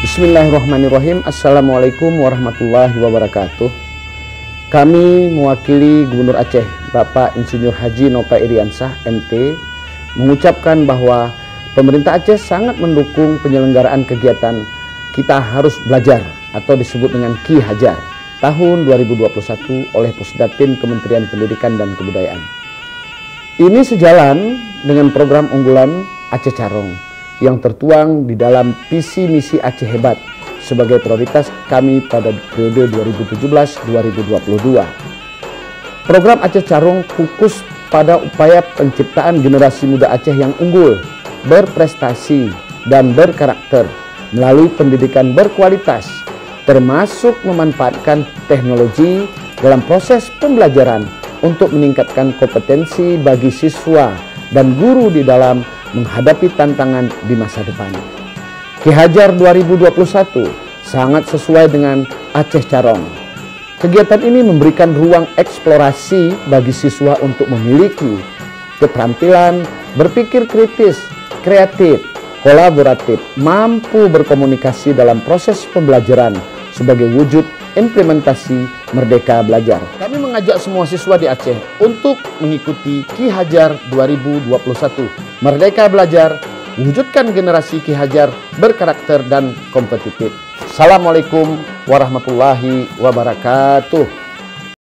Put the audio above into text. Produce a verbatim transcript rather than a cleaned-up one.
Bismillahirrahmanirrahim. Assalamualaikum warahmatullahi wabarakatuh. Kami mewakili Gubernur Aceh, Bapak Insinyur Haji Nova Iriansah M T, mengucapkan bahwa pemerintah Aceh sangat mendukung penyelenggaraan kegiatan Kita Harus Belajar atau disebut dengan Ki Hajar tahun dua ribu dua puluh satu oleh Pusdatin Kementerian Pendidikan dan Kebudayaan. Ini sejalan dengan program unggulan Aceh Carong yang tertuang di dalam visi misi Aceh Hebat sebagai prioritas kami pada periode dua ribu tujuh belas sampai dua ribu dua puluh dua. Program Aceh Carong fokus pada upaya penciptaan generasi muda Aceh yang unggul, berprestasi, dan berkarakter melalui pendidikan berkualitas, termasuk memanfaatkan teknologi dalam proses pembelajaran untuk meningkatkan kompetensi bagi siswa dan guru di dalam menghadapi tantangan di masa depan. Ki Hajar dua ribu dua puluh satu sangat sesuai dengan Aceh Carong. Kegiatan ini memberikan ruang eksplorasi bagi siswa untuk memiliki keterampilan berpikir kritis, kreatif, kolaboratif, mampu berkomunikasi dalam proses pembelajaran sebagai wujud implementasi Merdeka Belajar. Kami mengajak semua siswa di Aceh untuk mengikuti Ki Hajar dua ribu dua puluh satu. Merdeka Belajar, wujudkan generasi Ki Hajar berkarakter dan kompetitif. Assalamualaikum warahmatullahi wabarakatuh.